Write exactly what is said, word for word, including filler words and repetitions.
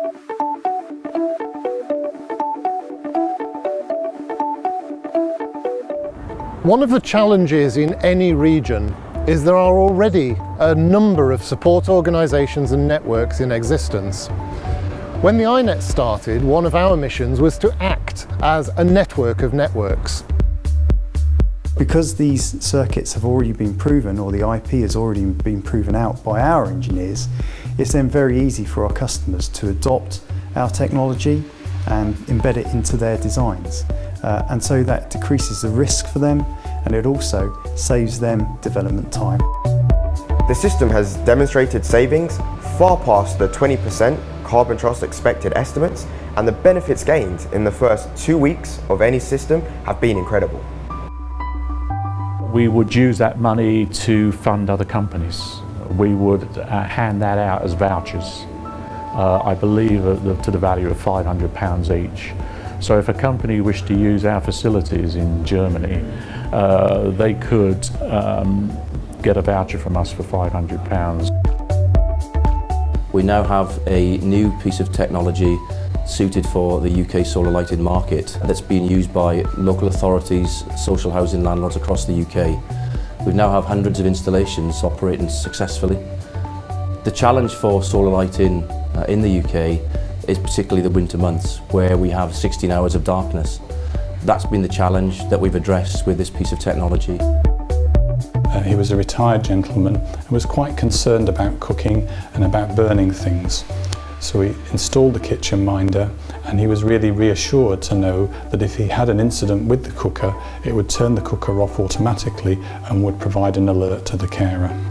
One of the challenges in any region is there are already a number of support organisations and networks in existence. When the iNets started, one of our missions was to act as a network of networks. Because these circuits have already been proven, or the I P has already been proven out by our engineers, it's then very easy for our customers to adopt our technology and embed it into their designs. Uh, and so that decreases the risk for them, and it also saves them development time. The system has demonstrated savings far past the twenty percent Carbon Trust expected estimates, and the benefits gained in the first two weeks of any system have been incredible. We would use that money to fund other companies. We would uh, hand that out as vouchers, uh, I believe uh, the, to the value of five hundred pounds each. So if a company wished to use our facilities in Germany, uh, they could um, get a voucher from us for five hundred pounds. We now have a new piece of technology suited for the U K solar lighting market that's being used by local authorities, social housing landlords across the U K. We now have hundreds of installations operating successfully. The challenge for solar lighting uh, in the U K is particularly the winter months, where we have sixteen hours of darkness. That's been the challenge that we've addressed with this piece of technology. Uh, he was a retired gentleman and was quite concerned about cooking and about burning things. So he installed the kitchen minder, and he was really reassured to know that if he had an incident with the cooker, it would turn the cooker off automatically and would provide an alert to the carer.